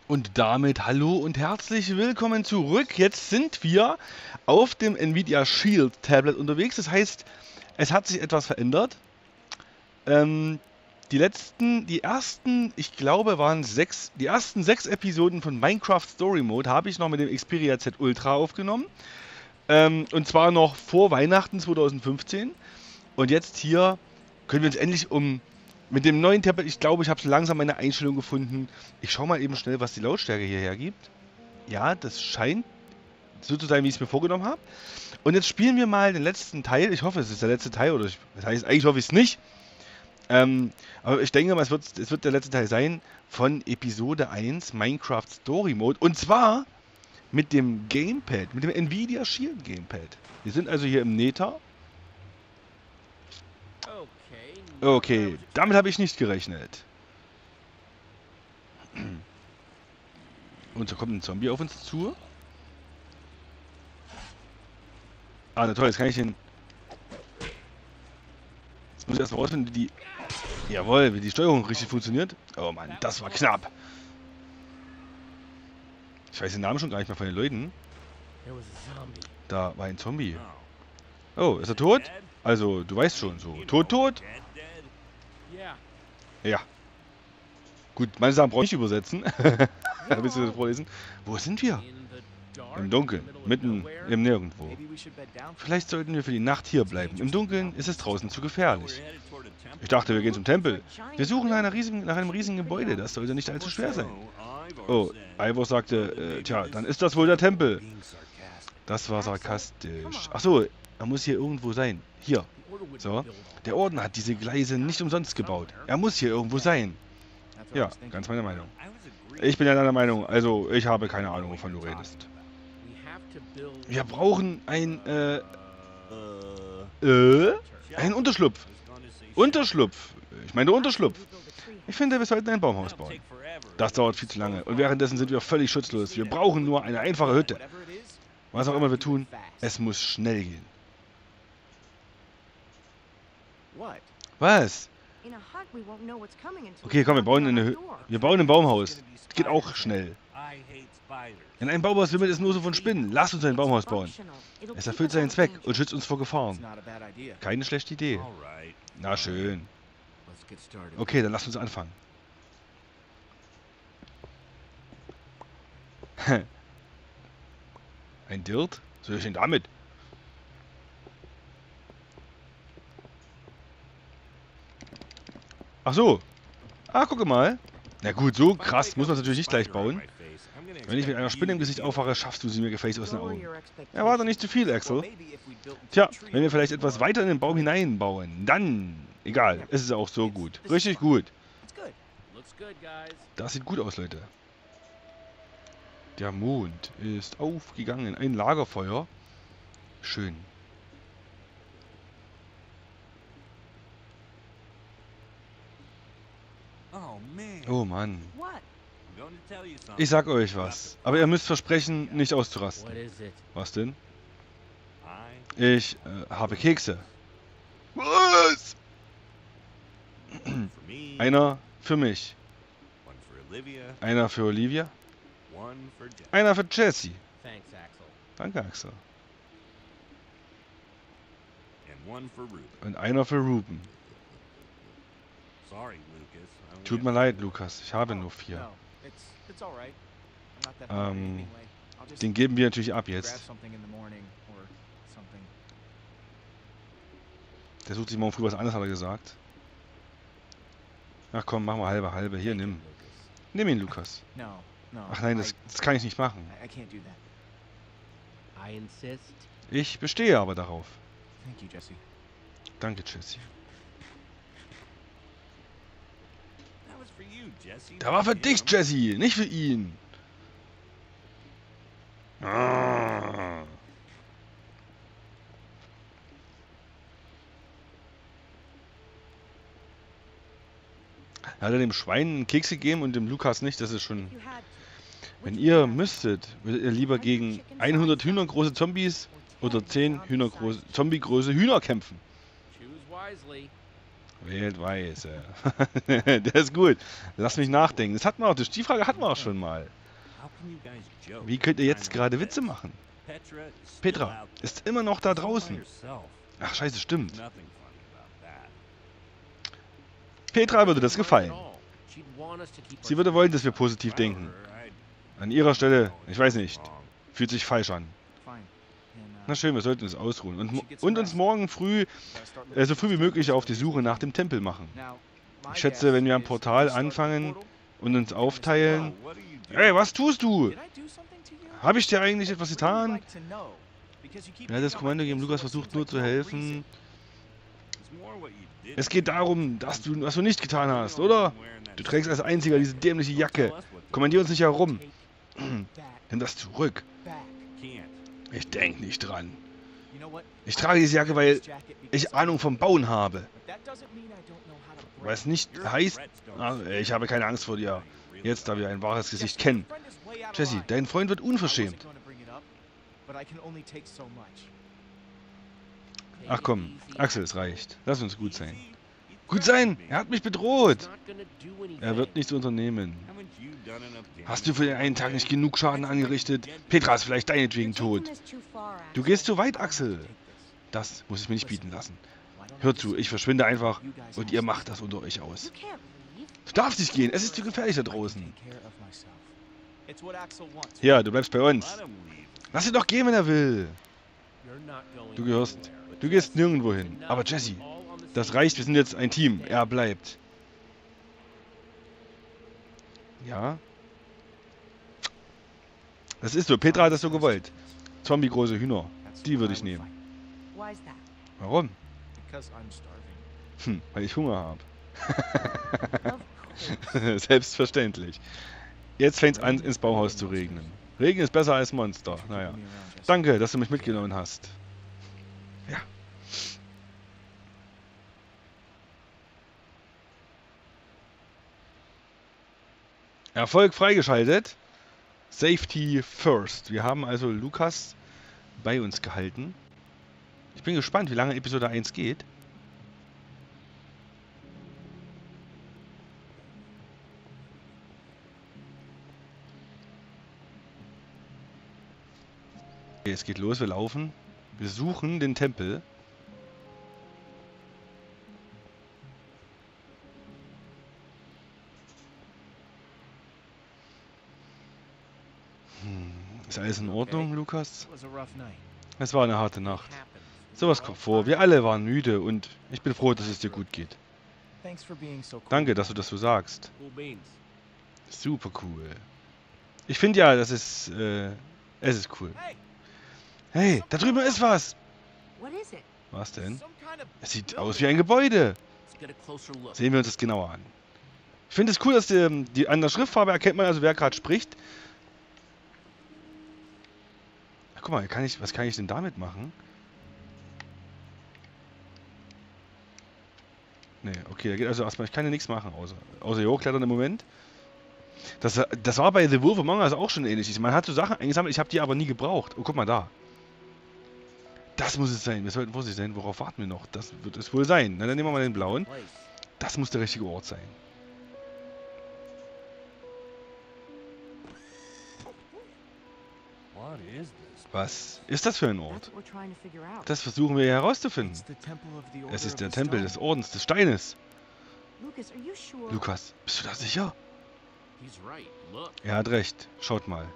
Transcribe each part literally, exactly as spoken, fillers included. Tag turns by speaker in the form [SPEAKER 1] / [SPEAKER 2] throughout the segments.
[SPEAKER 1] Und damit hallo und herzlich willkommen zurück. Jetzt sind wir auf dem Nvidia Shield Tablet unterwegs. Das heißt, es hat sich etwas verändert. Ähm, die letzten, die ersten, ich glaube, waren sechs, die ersten sechs Episoden von Minecraft Story Mode habe ich noch mit dem Xperia Z Ultra aufgenommen. Ähm, und zwar noch vor Weihnachten zweitausendfünfzehn. Und jetzt hier können wir uns endlich um... Mit dem neuen Tablet, ich glaube, ich habe so langsam meine Einstellung gefunden. Ich schaue mal eben schnell, was die Lautstärke hier hergibt. Ja, das scheint so zu sein, wie ich es mir vorgenommen habe. Und jetzt spielen wir mal den letzten Teil. Ich hoffe, es ist der letzte Teil. Oder ich, das heißt, eigentlich hoffe ich es nicht. Ähm, aber ich denke mal, es wird, es wird der letzte Teil sein von Episode eins Minecraft Story Mode. Und zwar mit dem Gamepad, mit dem Nvidia Shield Gamepad. Wir sind also hier im Nether. Okay, damit habe ich nicht gerechnet. Und so kommt ein Zombie auf uns zu. Ah, na toll, jetzt kann ich den... Jetzt muss ich erstmal rausfinden, wie die... Jawohl, wie die Steuerung richtig funktioniert. Oh Mann, das war knapp. Ich weiß den Namen schon gar nicht mehr von den Leuten. Da war ein Zombie. Oh, ist er tot? Also, du weißt schon, so. Tot, tot? Ja. Gut, meine Sachen brauche ich nicht übersetzen. Willst du das vorlesen? Wo sind wir? Im Dunkeln. Mitten im Nirgendwo. Vielleicht sollten wir für die Nacht hier bleiben. Im Dunkeln ist es draußen zu gefährlich. Ich dachte, wir gehen zum Tempel. Wir suchen nach, einer riesigen, nach einem riesigen Gebäude. Das sollte nicht allzu schwer sein. Oh, Ivor sagte, äh, tja, dann ist das wohl der Tempel. Das war sarkastisch. Achso, er muss hier irgendwo sein. Hier. So. Der Orden hat diese Gleise nicht umsonst gebaut. Er muss hier irgendwo sein. Ja, ganz meine Meinung. Ich bin ja deiner Meinung. Also, ich habe keine Ahnung, wovon du redest. Wir brauchen ein, äh... Äh? Ein Unterschlupf. Unterschlupf. Ich meine Unterschlupf. Ich finde, wir sollten ein Baumhaus bauen. Das dauert viel zu lange. Und währenddessen sind wir völlig schutzlos. Wir brauchen nur eine einfache Hütte. Was auch immer wir tun, es muss schnell gehen. Was? Okay, komm, wir bauen eine Hü wir bauen ein Baumhaus. Das geht auch schnell. In einem Baumhaus wimmelt es nur so von Spinnen. Lass uns ein Baumhaus bauen. Es erfüllt seinen Zweck und schützt uns vor Gefahren. Keine schlechte Idee. Na schön. Okay, dann lass uns anfangen. Ein Dirt? Was soll ich denn damit? Ach so. Ah, gucke mal. Na gut, so krass muss man es natürlich nicht gleich bauen. Wenn ich mit einer Spinne im Gesicht aufwache, schaffst du sie mir gefälligst aus den Augen. Erwarte nicht zu viel, Axel. Tja, wenn wir vielleicht etwas weiter in den Baum hineinbauen, dann... Egal, es ist auch so gut. Richtig gut. Das sieht gut aus, Leute. Der Mond ist aufgegangen. Ein Lagerfeuer. Schön. Oh Mann. Ich sag euch was. Aber ihr müsst versprechen, nicht auszurasten. Was denn? Ich äh, habe Kekse. Was? Einer für mich. Einer für Olivia. Einer für Jesse. Danke, Axel. Und einer für Ruben. Tut mir leid, Lukas. Ich habe nur vier. Ähm, den geben wir natürlich ab jetzt. Der sucht sich morgen früh was anderes, hat er gesagt. Ach komm, machen wir halbe, halbe. Hier, nimm. Nimm ihn, Lukas. Ach nein, das, das kann ich nicht machen. Ich bestehe aber darauf. Danke, Jesse. Der war für dich, Jesse, nicht für ihn. Ah. Hat er dem Schwein einen Keks gegeben und dem Lukas nicht? Das ist schon... Wenn ihr müsstet, würdet ihr lieber gegen hundert hühnergroße Zombies oder zehn Hühnergroße, Zombie-große Hühner kämpfen? Wählt weise. Der ist gut. Lass mich nachdenken. Das hatten wir auch, die Frage hatten wir auch schon mal. Wie könnt ihr jetzt gerade Witze machen? Petra ist immer noch da draußen. Ach, scheiße, stimmt. Petra würde das gefallen. Sie würde wollen, dass wir positiv denken. An ihrer Stelle, ich weiß nicht, fühlt sich falsch an. Na schön, wir sollten uns ausruhen. Und, und uns morgen früh, äh, so früh wie möglich auf die Suche nach dem Tempel machen. Ich schätze, wenn wir am Portal anfangen und uns aufteilen... Hey, was tust du? Habe ich dir eigentlich etwas getan? Ja, das Kommando gegen Lukas versucht nur zu helfen. Es geht darum, dass du, was du nicht getan hast, oder? Du trägst als einziger diese dämliche Jacke. Kommandier uns nicht herum. Nimm das zurück. Ich denke nicht dran. Ich trage diese Jacke, weil ich Ahnung vom Bauen habe. Was nicht heißt, ah, ich habe keine Angst vor dir. Jetzt, da wir ein wahres Gesicht kennen. Jesse, dein Freund wird unverschämt. Ach komm, Axel, es reicht. Lass uns gut sein. Gut sein? Er hat mich bedroht. Er wird nichts unternehmen. Hast du für den einen Tag nicht genug Schaden angerichtet? Petra ist vielleicht deinetwegen tot. Du gehst zu weit, Axel. Das muss ich mir nicht bieten lassen. Hört zu, ich verschwinde einfach und ihr macht das unter euch aus. Du darfst nicht gehen, es ist zu gefährlich da draußen. Ja, du bleibst bei uns. Lass ihn doch gehen, wenn er will. Du gehörst, du gehst nirgendwo hin. Aber Jesse, das reicht, wir sind jetzt ein Team. Er bleibt. Ja. Das ist so, Petra hat das so gewollt. Zombie-große Hühner, die würde ich nehmen. Warum? Hm, weil ich Hunger habe. Selbstverständlich. Jetzt fängt es an, ins Bauhaus zu regnen. Regen ist besser als Monster. Naja. Danke, dass du mich mitgenommen hast. Ja. Erfolg freigeschaltet. Safety first. Wir haben also Lukas bei uns gehalten. Ich bin gespannt, wie lange Episode eins geht. Okay, es geht los, wir laufen. Wir suchen den Tempel. Hm. Ist alles in Ordnung, Lukas? Es war eine harte Nacht. Sowas kommt vor. Wir alle waren müde und ich bin froh, dass es dir gut geht. Danke, dass du das so sagst. Super cool. Ich finde ja, das ist, äh, es ist cool. Hey, da drüben ist was! Was denn? Es sieht aus wie ein Gebäude. Sehen wir uns das genauer an. Ich finde es cool, dass die, die, an der Schriftfarbe erkennt man also, wer gerade spricht. Ach, guck mal, kann ich, was kann ich denn damit machen? Ne, okay, da geht also erstmal, ich kann ja nichts machen, außer, außer hier hochklettern im Moment. Das, das war bei The Wolf Among Us auch schon ähnlich. Man hat so Sachen eingesammelt, ich habe die aber nie gebraucht. Oh, guck mal da. Das muss es sein. Wir sollten vorsichtig sein. Worauf warten wir noch? Das wird es wohl sein. Na, dann nehmen wir mal den blauen. Das muss der richtige Ort sein. Was ist das für ein Ort? Das versuchen wir herauszufinden. Es ist der Tempel des Ordens des Steines. Lukas, bist du da sicher? Er hat recht. Schaut mal.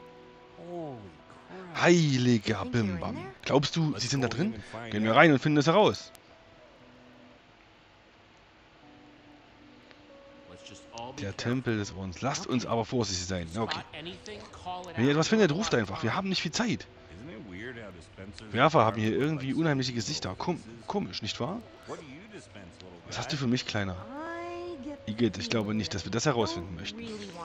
[SPEAKER 1] Heiliger Bimbam. Glaubst du, sie sind da drin? Gehen wir rein und finden es heraus. Der Tempel des Ordens. Lasst uns aber vorsichtig sein. Okay. Wenn ihr etwas findet, ruft einfach. Wir haben nicht viel Zeit. Werfer haben hier irgendwie unheimliche Gesichter. Kom komisch, nicht wahr? Was hast du für mich, Kleiner? Igitt, ich glaube nicht, dass wir das herausfinden möchten.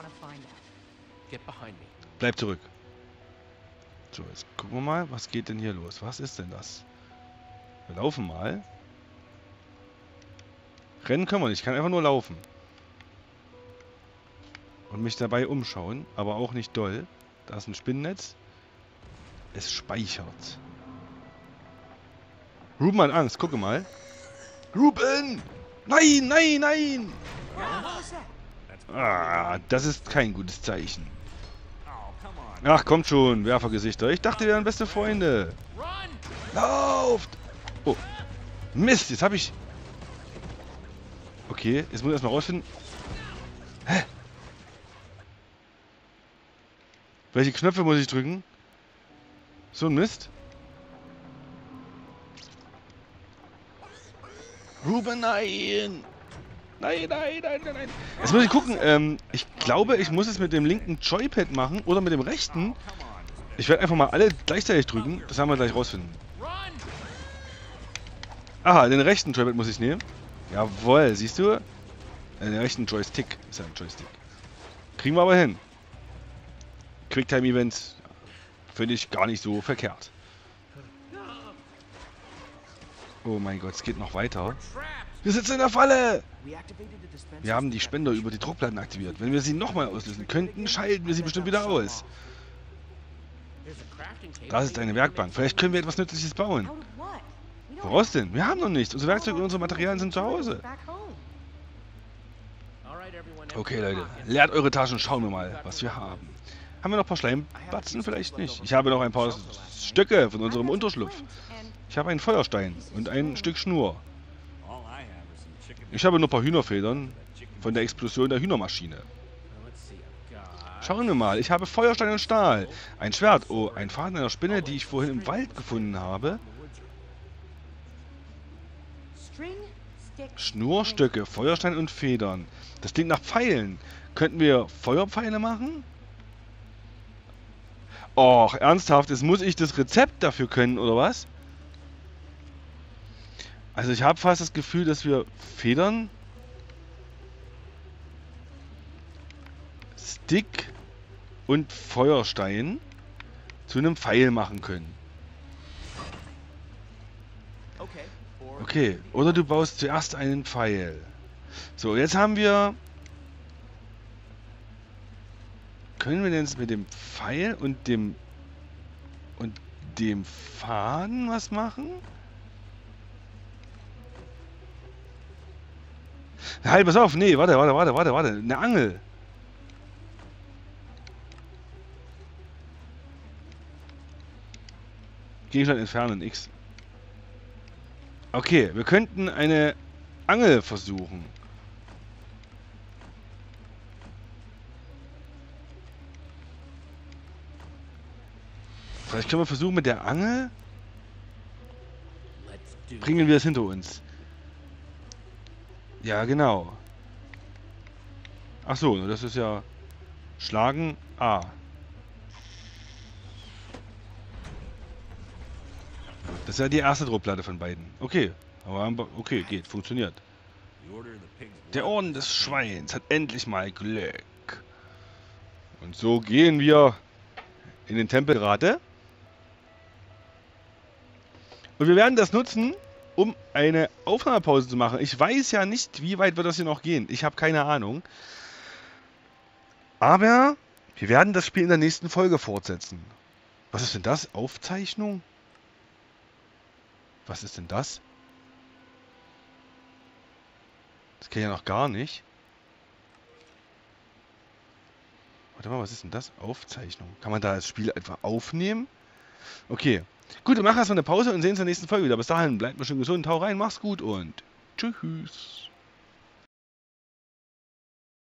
[SPEAKER 1] Bleib zurück. So, jetzt gucken wir mal, was geht denn hier los? Was ist denn das? Wir laufen mal. Rennen können wir nicht, ich kann einfach nur laufen. Und mich dabei umschauen, aber auch nicht doll. Da ist ein Spinnennetz. Es speichert. Ruben hat Angst, gucke mal. Ruben! Nein, nein, nein! Ah, das ist kein gutes Zeichen. Ach, kommt schon, Werfergesichter. Ich dachte, wir wären beste Freunde. Lauft! Oh. Mist, jetzt habe ich... Okay, jetzt muss ich erstmal rausfinden. Hä? Welche Knöpfe muss ich drücken? So ein Mist. Ruben, nein! Nein, nein, nein, nein, nein. Jetzt muss ich gucken. Ähm, ich glaube, ich muss es mit dem linken Joypad machen oder mit dem rechten. Ich werde einfach mal alle gleichzeitig drücken. Das werden wir gleich rausfinden. Aha, den rechten Joypad muss ich nehmen. Jawohl, siehst du? Den rechten Joystick. Ist ja ein Joystick. Kriegen wir aber hin. Quicktime-Events finde ich gar nicht so verkehrt. Oh mein Gott, es geht noch weiter. Wir sitzen in der Falle! Wir haben die Spender über die Druckplatten aktiviert. Wenn wir sie nochmal auslösen könnten, schalten wir sie bestimmt wieder aus. Das ist eine Werkbank. Vielleicht können wir etwas Nützliches bauen. Woraus denn? Wir haben noch nichts. Unsere Werkzeuge und unsere Materialien sind zu Hause. Okay, Leute. Leert eure Taschen. Schauen wir mal, was wir haben. Haben wir noch ein paar Schleimbatzen? Vielleicht nicht. Ich habe noch ein paar Stücke von unserem Unterschlupf. Ich habe einen Feuerstein und ein Stück Schnur. Ich habe nur ein paar Hühnerfedern von der Explosion der Hühnermaschine. Schauen wir mal. Ich habe Feuerstein und Stahl. Ein Schwert. Oh, ein Faden einer Spinne, die ich vorhin im Wald gefunden habe. Schnurstücke, Feuerstein und Federn. Das klingt nach Pfeilen. Könnten wir Feuerpfeile machen? Och, ernsthaft, jetzt muss ich das Rezept dafür können, oder was? Also ich habe fast das Gefühl, dass wir Federn, Stick und Feuerstein zu einem Pfeil machen können. Okay, oder du baust zuerst einen Pfeil. So, jetzt haben wir... Können wir denn jetzt mit dem Pfeil und dem... und dem Faden was machen? Halt, pass auf, nee, warte, warte, warte, warte, warte. Eine Angel. Gegenstand entfernen, X. Okay, wir könnten eine Angel versuchen. Vielleicht können wir versuchen mit der Angel. Bringen wir es hinter uns. Ja, genau. Ach so, das ist ja Schlagen A. Das ist ja die erste Druckplatte von beiden. Okay, aber okay, geht, funktioniert. Der Orden des Schweins hat endlich mal Glück. Und so gehen wir in den Tempelrate. Und wir werden das nutzen, um eine Aufnahmepause zu machen. Ich weiß ja nicht, wie weit wird das hier noch gehen. Ich habe keine Ahnung. Aber wir werden das Spiel in der nächsten Folge fortsetzen. Was ist denn das? Aufzeichnung? Was ist denn das? Das kenne ich ja noch gar nicht. Warte mal, was ist denn das? Aufzeichnung. Kann man da das Spiel einfach aufnehmen? Okay. Gut, wir machen erstmal eine Pause und sehen uns in der nächsten Folge wieder. Bis dahin, bleibt mal schön gesund, hau rein, mach's gut und tschüss.